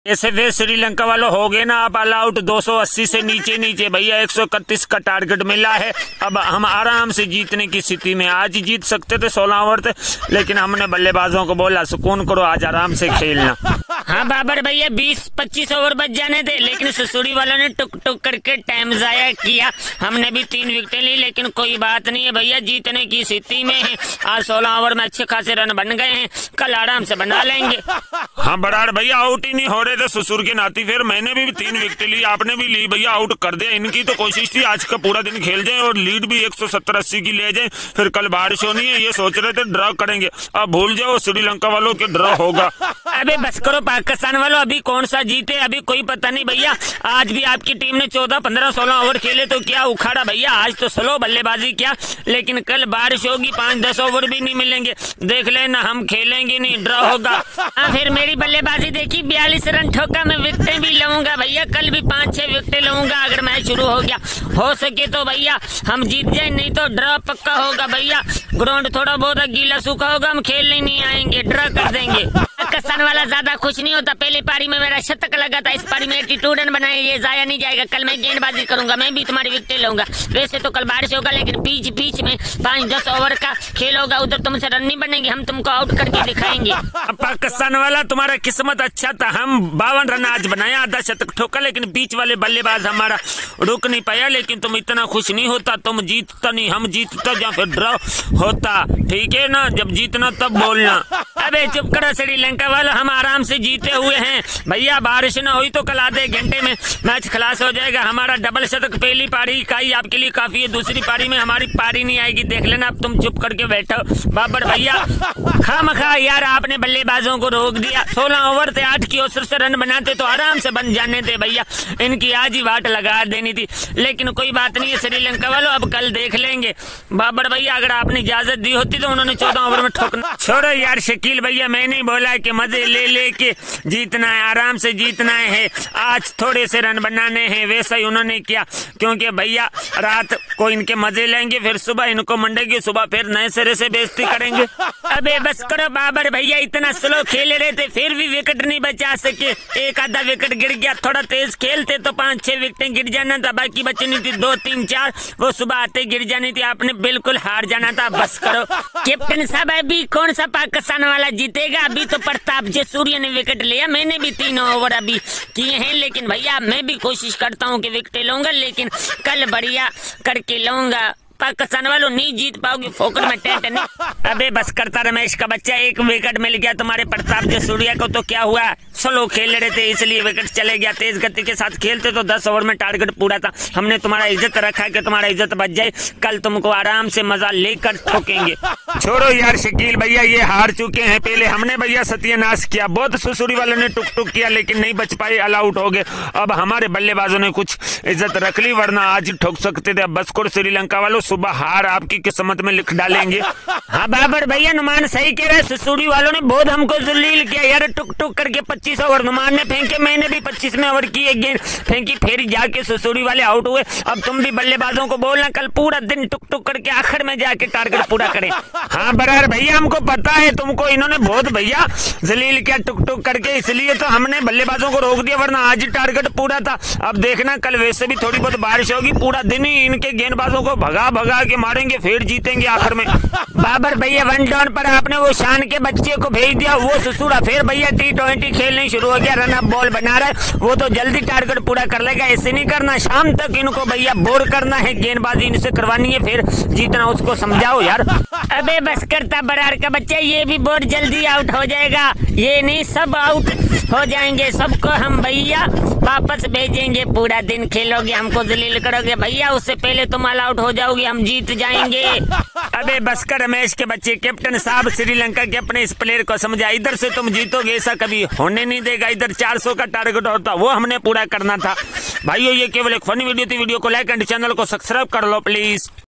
ऐसे वे श्रीलंका वालों हो गए ना, अब ऑल आउट 280 से नीचे नीचे भैया 131 का टारगेट मिला है। अब हम आराम से जीतने की स्थिति में, आज ही जीत सकते थे 16 ओवर थे, लेकिन हमने बल्लेबाजों को बोला सुकून करो, आज आराम से खेलना। हाँ बाबर भैया 20-25 ओवर बच जाने थे, लेकिन ससुरी वालों ने टुक टुक करके टाइम जाया किया। हमने भी 3 विकेटें ली, लेकिन कोई बात नहीं है भैया, जीतने की स्थिति में है। आज 16 ओवर में अच्छे खासे रन बन गए हैं, कल आराम से बना लेंगे। हाँ बराड़ भैया आउट ही नहीं हो रहे थे ससुर के नाती, फिर मैंने भी 3 विकेट ली, आपने भी ली भैया, आउट कर दिया। इनकी तो कोशिश थी आज का पूरा दिन खेल जाए और लीड भी 170-80 की ले जाए, फिर कल बारिश होनी है, ये सोच रहे थे ड्रॉ करेंगे। अब भूल जाओ श्रीलंका वालों के ड्रॉ होगा। अबे बस करो पाकिस्तान वालों, अभी कौन सा जीते अभी कोई पता नहीं भैया। आज भी आपकी टीम ने 14, 15, 16 ओवर खेले तो क्या उखाड़ा भैया, आज तो स्लो बल्लेबाजी किया, लेकिन कल बारिश होगी, 5-10 ओवर भी नहीं मिलेंगे, देख लेना हम खेलेंगे नहीं, ड्रॉ होगा। फिर मेरी बल्लेबाजी देखी, 42 रन ठोका, मैं विकेटें भी लूंगा भैया, कल भी 5-6 विकेटें लूंगा अगर मैच शुरू हो गया। हो सके तो भैया हम जीत जाए, नहीं तो ड्रॉ पक्का होगा भैया। ग्राउंड थोड़ा बहुत गीला सूखा होगा, हम खेलने नहीं आएंगे, ड्रॉ कर देंगे। पाकिस्तान वाला ज्यादा खुश नहीं होता, पहले पारी में मेरा शतक लगा था, इस पारी में 82 रन बनाए, ये जाया नहीं जाएगा। कल मैं गेंदबाजी करूंगा, मैं भी तुम्हारी विकेट लूंगा। वैसे तो कल बारिश होगा, लेकिन बीच बीच में 5-10 ओवर का खेल होगा, उधर तुमसे रन नहीं बनेंगे, हम तुमको आउट करके दिखाएंगे। पाकिस्तान वाला तुम्हारा किस्मत अच्छा था, हम 52 रन आज बनाया, आधा शतक ठोका, लेकिन बीच वाले बल्लेबाज हमारा रुक नहीं पाया। लेकिन तुम इतना खुश नहीं होता, तुम जीतता नहीं, हम जीतता या फिर ड्रॉ होता, ठीक है ना, जब जीतना तब बोलना। अबे चुप करो श्रीलंका वालों, हम आराम से जीते हुए हैं भैया, बारिश ना हुई तो कल आधे घंटे में मैच खलास हो जाएगा। हमारा डबल शतक पहली पारी का ही आपके लिए काफी है, दूसरी पारी में हमारी पारी नहीं आएगी, देख लेना। अब तुम चुप करके बैठो बाबर भैया, खामखा यार आपने बल्लेबाजों को रोक दिया। 16 ओवर थे, 8 की औसत से रन बनाते तो आराम से बन जाने थे भैया, इनकी आज ही वाट लगा देनी थी, लेकिन कोई बात नहीं है श्रीलंका वालों, अब कल देख लेंगे। बाबर भैया अगर आपने इजाजत दी होती तो उन्होंने 14 ओवर में ठोकना। छोड़ो यार शकील भैया, मैं नहीं बोला कि मजे ले ले के जीतना है, आराम से जीतना है, आज थोड़े से रन बनाने हैं, वैसा ही उन्होंने किया, क्योंकि भैया रात को इनके मजे लेंगे, फिर सुबह इनको मंडेगी, सुबह फिर नए सिरे से बेइज्जती करेंगे। अबे बस करो बाबर भैया, इतना स्लो खेल रहे थे फिर भी विकेट नहीं बचा सके, एक आधा विकेट गिर गया, थोड़ा तेज खेलते तो 5-6 विकेटें गिर जाना था, बाकी बचनी थी 2-3-4, वो सुबह आते गिर जानी थी, आपने बिल्कुल हार जाना था। बस करो कैप्टन साहब, अभी कौन सा पाकिस्तान वाला जीतेगा, अभी तो प्रताप जयसूर्य ने विकेट लिया, मैंने भी 3 ओवर अभी किए हैं, लेकिन भैया मैं भी कोशिश करता हूँ कि विकेट लूंगा, लेकिन कल बढ़िया करके लूंगा। पाकिस्तान वालों नहीं जीत पाओगे, फोकट में टेंट नहीं। अबे बस करता रमेश का बच्चा, एक विकेट मिल गया तुम्हारे प्रताप जयसूर्या को, तो क्या हुआ, स्लो खेल रहे थे इसलिए विकेट चले गया, तेज गति के साथ खेलते तो 10 ओवर में टारगेट पूरा था। हमने तुम्हारा इज्जत रखा कि तुम्हारा इज्जत बच जाए, कल तुमको आराम से मजा लेकर ठोकेंगे। छोड़ो यार शकील भैया, ये हार चुके हैं, पहले हमने भैया सत्यानाश किया, बहुत ससुरी वालों ने टुक टुक किया, लेकिन नहीं बच पाए, ऑल आउट हो गए। अब हमारे बल्लेबाजों ने कुछ इज्जत रख ली, वरना आज ठोक सकते थे। बस करो श्रीलंका वालों, सुबह हार आपकी किस्मत में लिख डालेंगे। हाँ बाबर भैया, नुमान सही कह रहे, ससुरी वालों ने बहुत हमको जलील किया यार, टुक टुक करके 25 ओवर नुमान ने फेंके, मैंने भी 25 में ओवर की एक गेंद फेंकी, फिर जाके ससुरी वाले आउट हुए। अब तुम भी बल्लेबाजों को बोलना कल पूरा दिन टुक टुक करके आखिर में जाके टारगेट पूरा करें। हाँ बराबर भैया, हमको पता है तुमको इन्होंने बहुत भैया जलील किया टुक टुक करके, इसलिए तो हमने बल्लेबाजों को रोक दिया, वरना आज ही टारगेट पूरा था। अब देखना कल वैसे भी थोड़ी बहुत बारिश होगी, पूरा दिन ही इनके गेंदबाजों को भगा भगा के मारेंगे, फिर जीतेंगे आखिर में। बाबर भैया 1 डाउन पर आपने वो शान के बच्चे को भेज दिया, वो ससुरा फिर भैया T20 खेलने शुरू हो गया, रन अप बॉल बना रहा है, वो तो जल्दी टारगेट पूरा कर लेगा। ऐसे नहीं करना, शाम तक इनको भैया बोर करना है, गेंदबाजी इनसे करवानी है, फिर जीतना, उसको समझाओ यार। अबे बस करता बरार का बच्चा, ये भी बहुत जल्दी आउट हो जाएगा, ये नहीं सब आउट हो जाएंगे, सबको हम भैया वापस भेजेंगे। पूरा दिन खेलोगे, हमको जलील करोगे भैया, उससे पहले तुम ऑल आउट हो जाओगे, हम जीत जाएंगे। अबे बस कर रमेश के बच्चे, कैप्टन साहब श्रीलंका के अपने इस प्लेयर को समझा, इधर से तुम जीतोगे ऐसा कभी होने नहीं देगा, इधर 400 का टारगेट होता, वो हमने पूरा करना था। भाइयों ये केवल एक फनी वीडियो थी, वीडियो को लाइक एंड चैनल को सब्सक्राइब कर लो प्लीज।